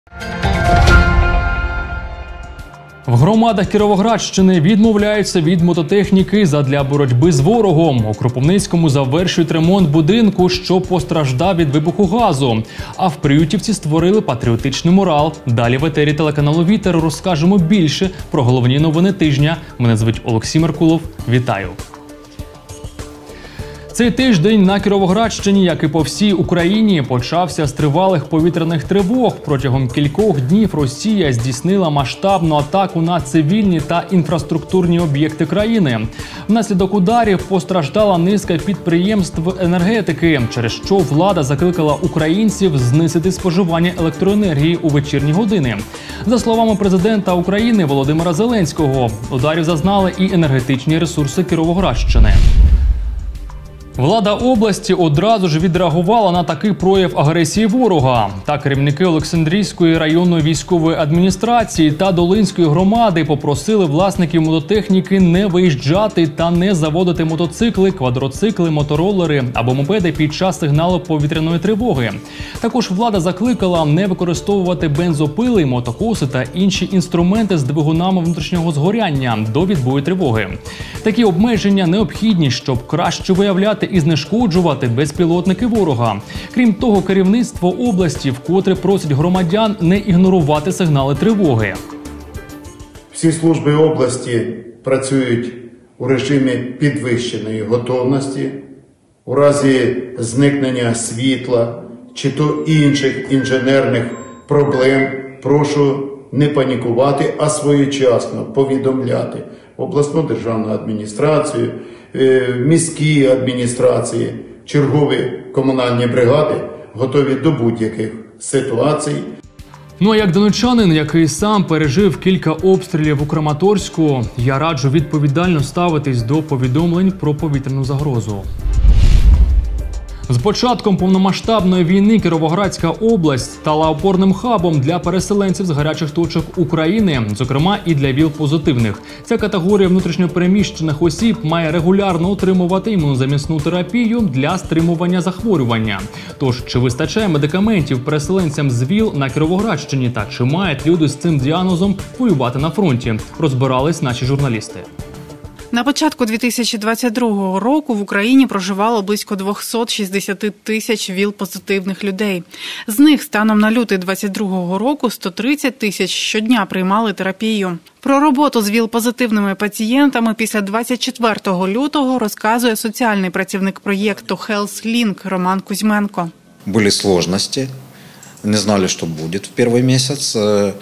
В громадах Кіровоградщини відмовляються від мототехніки задля боротьби з ворогом. У Кропивницькому завершують ремонт будинку, що постраждав від вибуху газу. А в Приютівці створили патріотичний мурал. Далі в етері телеканалу «Вітер» розкажемо більше про головні новини тижня. Мене звуть Олексій Меркулов. Вітаю! Цей тиждень на Кіровоградщині, як і по всій Україні, почався з тривалих повітряних тривог. Протягом кількох днів Росія здійснила масштабну атаку на цивільні та інфраструктурні об'єкти країни. Внаслідок ударів постраждала низка підприємств енергетики, через що влада закликала українців знизити споживання електроенергії у вечірні години. За словами президента України Володимира Зеленського, ударів зазнали і енергетичні ресурси Кіровоградщини. Влада області одразу ж відреагувала на такий прояв агресії ворога. Та керівники Олександрійської районної військової адміністрації та Долинської громади попросили власників мототехніки не виїжджати та не заводити мотоцикли, квадроцикли, моторолери або мопеди під час сигналу повітряної тривоги. Також влада закликала не використовувати бензопили, мотокоси та інші інструменти з двигунами внутрішнього згоряння до відбою тривоги. Такі обмеження необхідні, щоб краще виявляти і знешкоджувати безпілотники ворога. Крім того, керівництво області вкотре просить громадян не ігнорувати сигнали тривоги. Всі служби області працюють у режимі підвищеної готовності. У разі зникнення світла чи то інших інженерних проблем прошу не панікувати, а своєчасно повідомляти обласну державну адміністрацію, міські адміністрації, чергові комунальні бригади готові до будь-яких ситуацій. Ну а як донечанин, який сам пережив кілька обстрілів у Краматорську, я раджу відповідально ставитись до повідомлень про повітряну загрозу. З початком повномасштабної війни Кіровоградська область стала опорним хабом для переселенців з гарячих точок України, зокрема і для ВІЛ-позитивних. Ця категорія внутрішньопереміщених осіб має регулярно отримувати імунозамісну терапію для стримування захворювання. Тож, чи вистачає медикаментів переселенцям з ВІЛ на Кіровоградщині та чи мають люди з цим діагнозом воювати на фронті, розбирались наші журналісти. На початку 2022 року в Україні проживало близько 260 тисяч ВІЛ-позитивних людей. З них станом на лютий 2022 року 130 тисяч щодня приймали терапію. Про роботу з ВІЛ-позитивними пацієнтами після 24 лютого розказує соціальний працівник проєкту Health Link Роман Кузьменко. Були складності, не знали, що буде в перший місяць.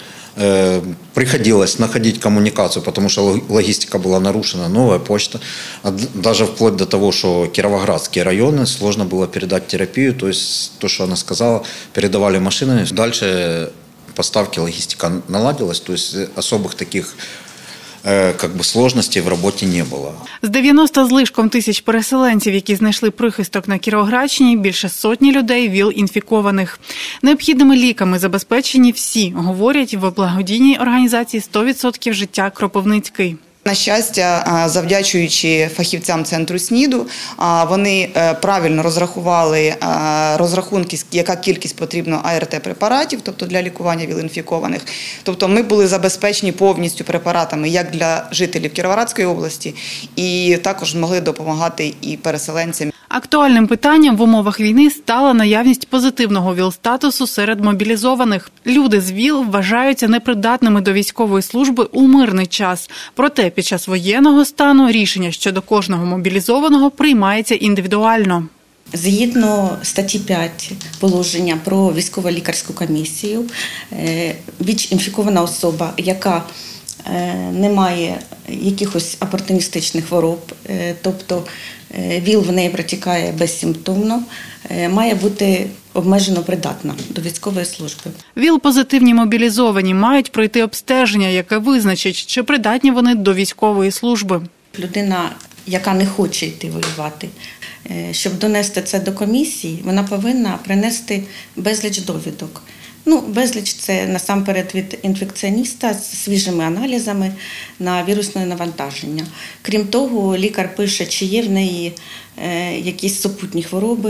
Приходилось находить коммуникацию, потому что логистика была нарушена, новая почта. Даже вплоть до того, что Кировоградские районы сложно было передать терапию, то есть то, что она сказала, передавали машинами. Дальше поставки, логистика наладилась, то есть особых таких сложностей в роботі не було. З 90 злишком тисяч переселенців, які знайшли прихисток на Кіровоградщині, більше сотні людей ВІЛ-інфікованих. Необхідними ліками забезпечені всі, говорять в благодійній організації «100% життя Кропивницький». На щастя, завдячуючи фахівцям центру СНІДу, вони правильно розрахували розрахунки, яка кількість потрібна АРТ-препаратів, тобто для лікування ВІЛ-інфікованих. Тобто ми були забезпечені повністю препаратами як для жителів Кіровоградської області, і також могли допомагати і переселенцям. Актуальним питанням в умовах війни стала наявність позитивного ВІЛ-статусу серед мобілізованих. Люди з ВІЛ вважаються непридатними до військової служби у мирний час. Проте під час воєнного стану рішення щодо кожного мобілізованого приймається індивідуально. Згідно статті 5 положення про військово-лікарську комісію, ВІЛ-інфікована особа, яка не має якихось опортуністичних хвороб, тобто ВІЛ в неї протікає безсимптомно, має бути обмежено придатна до військової служби. ВІЛ-позитивні мобілізовані мають пройти обстеження, яке визначить, чи придатні вони до військової служби. Людина, яка не хоче йти воювати, щоб донести це до комісії, вона повинна принести безліч довідок. Безліч – це насамперед від інфекціоніста з свіжими аналізами на вірусне навантаження. Крім того, лікар пише, чи є в неї якісь супутні хвороби,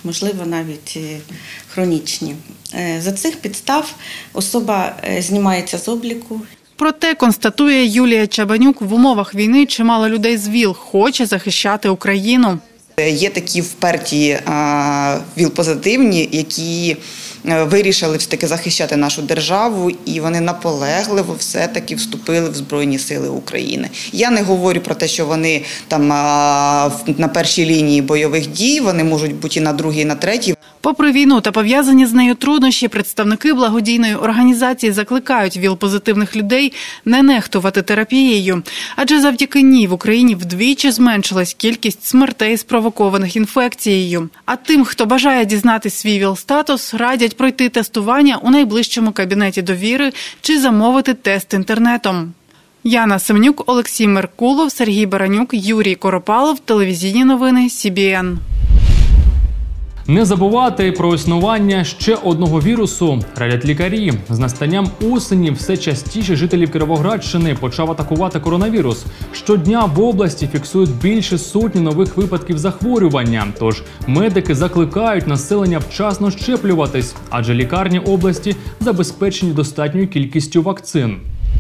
можливо, навіть хронічні. За цих підстав особа знімається з обліку. Проте, констатує Юлія Чабанюк, в умовах війни чимало людей з ВІЛ хоче захищати Україну. Є такі вперті ВІЛ-позитивні, які вирішили все-таки захищати нашу державу, і вони наполегливо все-таки вступили в Збройні Сили України. Я не говорю про те, що вони там на першій лінії бойових дій, вони можуть бути і на другій, і на третій. Попри війну та пов'язані з нею труднощі, представники благодійної організації закликають ВІЛ-позитивних людей не нехтувати терапією. Адже завдяки ній в Україні вдвічі зменшилась кількість смертей, спровокованих інфекцією. А тим, хто бажає дізнати свій ВІЛ-статус, радять пройти тестування у найближчому кабінеті довіри чи замовити тест інтернетом. Яна Семенюк, Олексій Меркулов, Сергій Баранюк, Юрій Коропалов. Телевізійні новини СІБІН. Не забувати про існування ще одного вірусу – радять лікарі. З настанням осені все частіше жителів Кіровоградщини почав атакувати коронавірус. Щодня в області фіксують більше сотні нових випадків захворювання. Тож медики закликають населення вчасно щеплюватись, адже лікарні області забезпечені достатньою кількістю вакцин.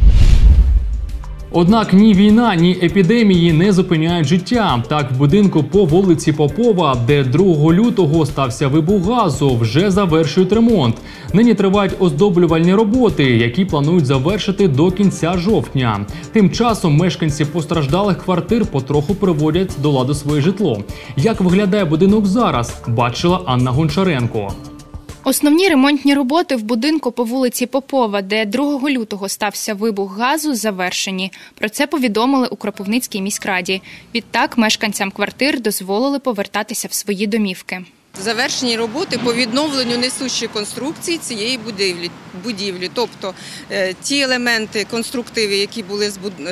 Однак ні війна, ні епідемії не зупиняють життя. Так, в будинку по вулиці Попова, де 2 лютого стався вибух газу, вже завершують ремонт. Нині тривають оздоблювальні роботи, які планують завершити до кінця жовтня. Тим часом мешканці постраждалих квартир потроху приводять до ладу своє житло. Як виглядає будинок зараз, бачила Анна Гончаренко. Основні ремонтні роботи в будинку по вулиці Попова, де 2 лютого стався вибух газу, завершені. Про це повідомили у Кропивницькій міськраді. Відтак мешканцям квартир дозволили повертатися в свої домівки. Завершені роботи по відновленню несущої конструкції цієї будівлі. Тобто ті елементи, конструктиви, які були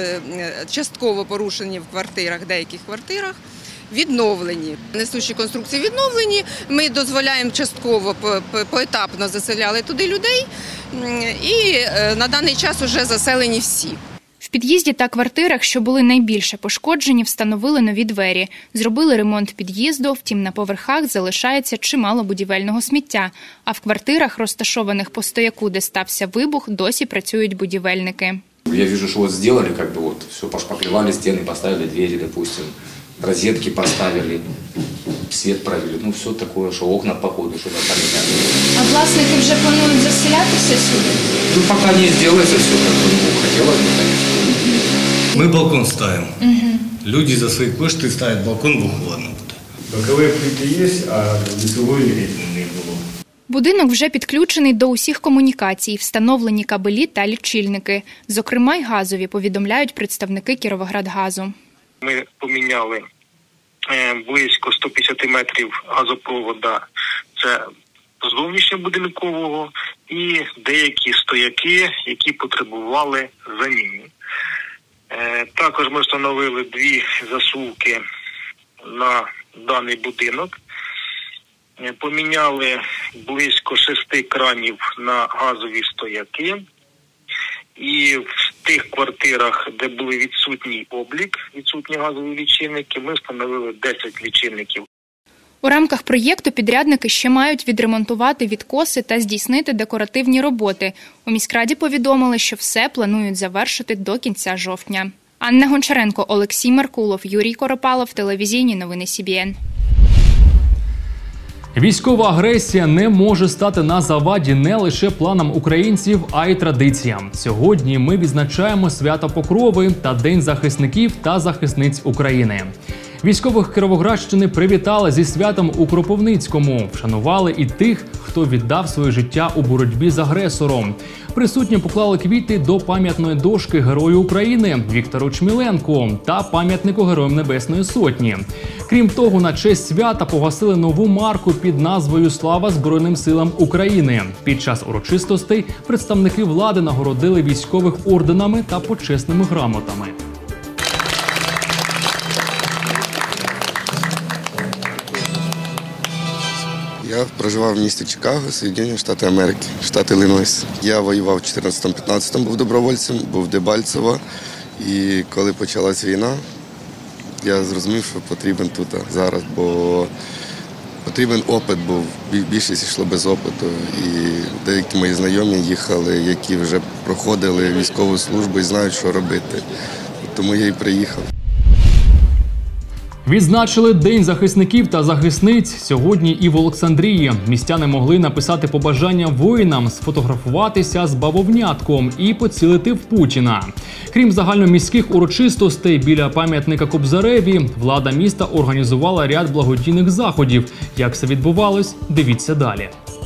частково порушені в квартирах, деяких квартирах, відновлені. Несущі конструкції відновлені, ми дозволяємо частково, поетапно заселяли туди людей і на даний час вже заселені всі. В під'їзді та квартирах, що були найбільше пошкоджені, встановили нові двері. Зробили ремонт під'їзду, втім на поверхах залишається чимало будівельного сміття. А в квартирах, розташованих по стояку, де стався вибух, досі працюють будівельники. Я вижу, що вот сделали, как бы вот все пошпаклевали, стены поставили, двери, допустим. Розетки поставили, світ провели, ну все такое, що окна походу, що поменяли. А власники вже планують заселятися сюди? Ну пока не сделается все, как бы, ну, хотелось бы, конечно. Мы балкон ставим. Люди за свои кошти ставят балкон, бо холодно буде. Боковые плиты есть, а лицевой не було. Будинок вже підключений до усіх комунікацій, встановлені кабелі та лічильники. Зокрема й газові, повідомляють представники Кіровоградгазу. Ми поміняли близько 150 метрів газопровода, це зовнішньобудинкового, і деякі стояки, які потребували заміни. Також ми встановили 2 засувки на даний будинок, поміняли близько 6 кранів на газові стояки. І в тих квартирах, де були відсутній облік, відсутні газові лічильники, ми встановили 10 лічильників. У рамках проєкту підрядники ще мають відремонтувати відкоси та здійснити декоративні роботи. У міськраді повідомили, що все планують завершити до кінця жовтня. Анна Гончаренко, Олексій Меркулов, Юрій Коропалов. Телевізійні новини СІБІН. Військова агресія не може стати на заваді не лише планам українців, а й традиціям. Сьогодні ми відзначаємо свято Покрови та День захисників та захисниць України. Військових Кіровоградщини привітали зі святом у Кропивницькому. Вшанували і тих, хто віддав своє життя у боротьбі з агресором. Присутні поклали квіти до пам'ятної дошки Герою України Віктору Чміленку та пам'ятнику Героям Небесної Сотні. Крім того, на честь свята погасили нову марку під назвою «Слава Збройним силам України». Під час урочистостей представники влади нагородили військових орденами та почесними грамотами. Я проживав в місті Чикаго, Сполучені Штати Америки, штат Іллінойс. Я воював в 14-15, був добровольцем, був в Дебальцево. І коли почалась війна, я зрозумів, що потрібен тут зараз, бо потрібен опит був, більшість йшло без опиту. І деякі мої знайомі їхали, які вже проходили військову службу і знають, що робити. Тому я і приїхав. Відзначили День захисників та захисниць сьогодні і в Олександрії. Містяни могли написати побажання воїнам, сфотографуватися з бавовнятком і поцілити в Путіна. Крім загальноміських урочистостей біля пам'ятника Кобзареві, влада міста організувала ряд благодійних заходів. Як це відбувалось, дивіться далі.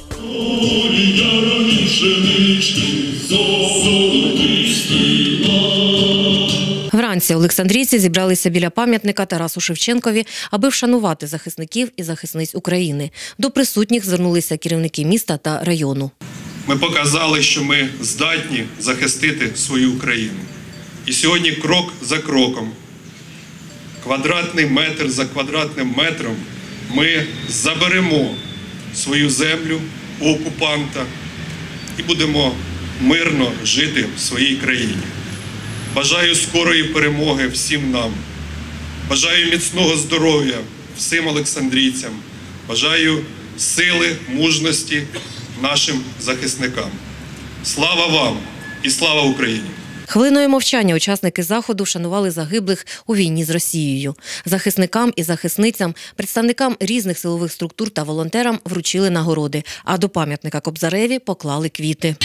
Вранці олександрійці зібралися біля пам'ятника Тарасу Шевченкові, аби вшанувати захисників і захисниць України. До присутніх звернулися керівники міста та району. Ми показали, що ми здатні захистити свою Україну. І сьогодні крок за кроком, квадратний метр за квадратним метром ми заберемо свою землю у окупанта і будемо мирно жити в своїй країні. Бажаю скорої перемоги всім нам. Бажаю міцного здоров'я всім олександрійцям. Бажаю сили, мужності нашим захисникам. Слава вам і слава Україні! Хвилиною мовчання учасники заходу вшанували загиблих у війні з Росією. Захисникам і захисницям, представникам різних силових структур та волонтерам вручили нагороди, а до пам'ятника Кобзареві поклали квіти.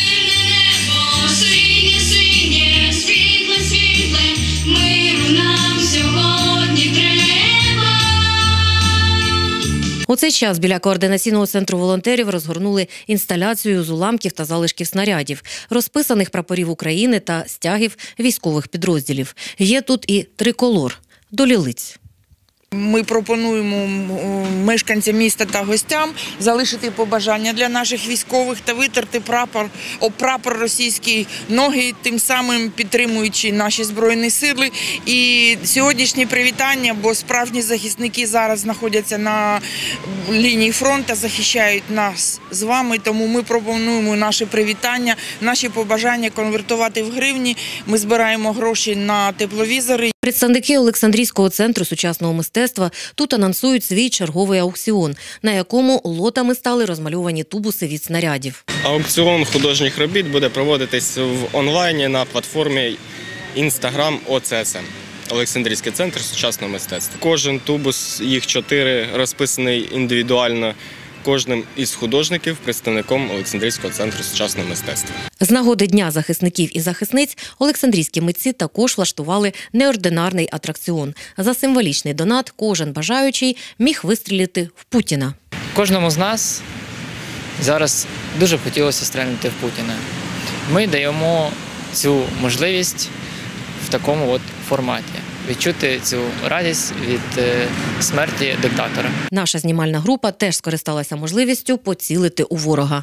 У цей час біля координаційного центру волонтерів розгорнули інсталяцію з уламків та залишків снарядів, розписаних прапорів України та стягів військових підрозділів. Є тут і триколор – до лілиць. Ми пропонуємо мешканцям міста та гостям залишити побажання для наших військових та витерти об прапор російський ноги, тим самим підтримуючи наші Збройні Сили. І сьогоднішнє привітання, бо справжні захисники зараз знаходяться на лінії фронту, захищають нас з вами, тому ми пропонуємо наше привітання, наші побажання конвертувати в гривні. Ми збираємо гроші на тепловізори. Представники Олександрійського центру сучасного мистецтва тут анонсують свій черговий аукціон, на якому лотами стали розмальовані тубуси від снарядів. Аукціон художніх робіт буде проводитись в онлайні на платформі Instagram ОЦСМ – Олександрійський центр сучасного мистецтва. Кожен тубус, їх 4, розписаний індивідуально кожним із художників, представником Олександрійського центру сучасного мистецтва. З нагоди Дня захисників і захисниць олександрійські митці також влаштували неординарний атракціон. За символічний донат кожен бажаючий міг вистрілити в Путіна. Кожному з нас зараз дуже б хотілося стрельнути в Путіна. Ми даємо цю можливість в такому форматі. Відчути цю радість від смерті диктатора. Наша знімальна група теж скористалася можливістю поцілити у ворога.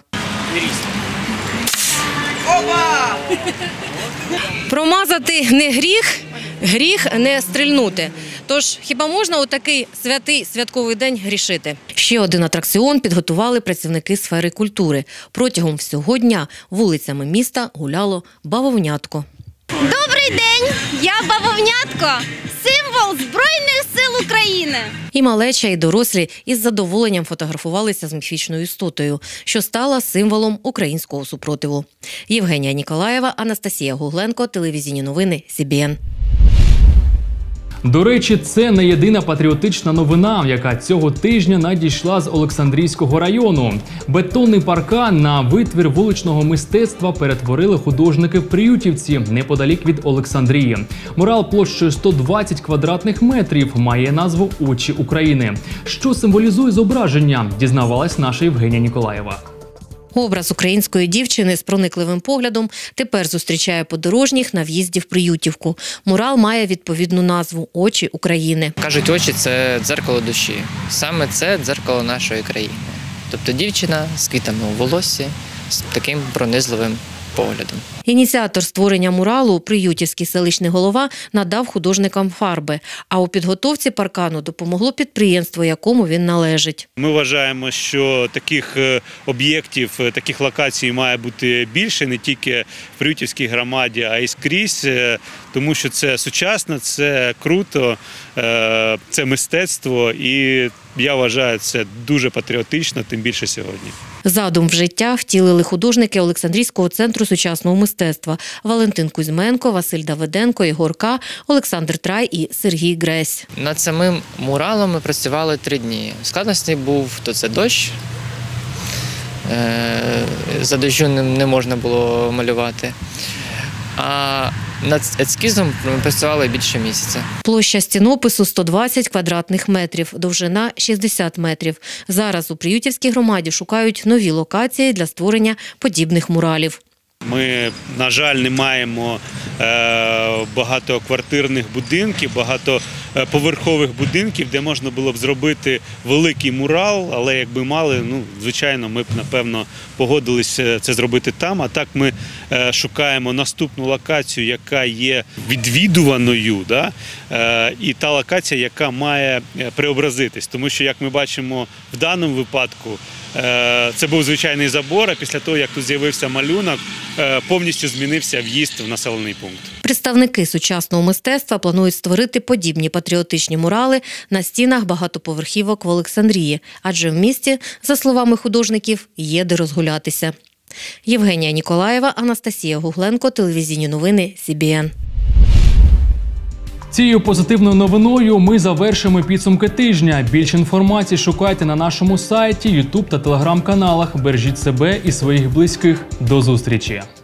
Опа! Промазати не гріх, гріх не стрільнути. Тож хіба можна у такий святий святковий день грішити? Ще один атракціон підготували працівники сфери культури. Протягом всього дня вулицями міста гуляло бавовнятко. Добрий день! Я бавовнятко, символ Збройних сил України. І малеча, і дорослі із задоволенням фотографувалися з міфічною істотою, що стала символом українського супротиву. Євгенія Ніколаєва, Анастасія Гугленко, телевізійні новини СІБІН. До речі, це не єдина патріотична новина, яка цього тижня надійшла з Олександрійського району. Бетонний паркан на витвір вуличного мистецтва перетворили художники в Приютівці, неподалік від Олександрії. Мурал площею 120 квадратних метрів має назву «Очі України». Що символізує зображення, дізнавалась наша Євгенія Ніколаєва. Образ української дівчини з проникливим поглядом тепер зустрічає подорожніх на в'їзді в Приютівку. Мурал має відповідну назву «Очі України». Кажуть, очі – це дзеркало душі. Саме це дзеркало нашої країни. Тобто дівчина з квітами у волоссі, з таким пронизливим поглядом. Ініціатор створення муралу, приютівський селищний голова, надав художникам фарби, а у підготовці паркану допомогло підприємство, якому він належить. Ми вважаємо, що таких об'єктів, таких локацій має бути більше, не тільки в Приютівській громаді, а й скрізь, тому що це сучасно, це круто, це мистецтво і я вважаю, це дуже патріотично, тим більше сьогодні. Задум в життя втілили художники Олександрійського центру сучасного мистецтва Валентин Кузьменко, Василь Давиденко, Ігор К., Олександр Трай і Сергій Гресь. Над самим муралом ми працювали 3 дні. Складності був, то це дощ. За дощу не можна було малювати. А над ескізом ми працювали більше місяця. Площа стінопису 120 квадратних метрів, довжина 60 метрів. Зараз у Приютівській громаді шукають нові локації для створення подібних муралів. Ми, на жаль, не маємо багатоквартирних будинків, багатоповерхових будинків, де можна було б зробити великий мурал, але якби мали, звичайно, ми б, напевно, погодилися це зробити там. А так ми шукаємо наступну локацію, яка є відвідуваною, і та локація, яка має преобразитись. Тому що, як ми бачимо в даному випадку, це був звичайний забор, а після того, як тут з'явився малюнок, повністю змінився в'їзд в населений пункт. Представники сучасного мистецтва планують створити подібні патріотичні мурали на стінах багатоповерхівок в Олександрії, адже в місті, за словами художників, є де розгулятися. Євгенія Ніколаєва, Анастасія Гугленко, телевізійні новини СІБІН. Цією позитивною новиною ми завершимо підсумки тижня. Більше інформації шукайте на нашому сайті, YouTube та Telegram-каналах. Бережіть себе і своїх близьких. До зустрічі!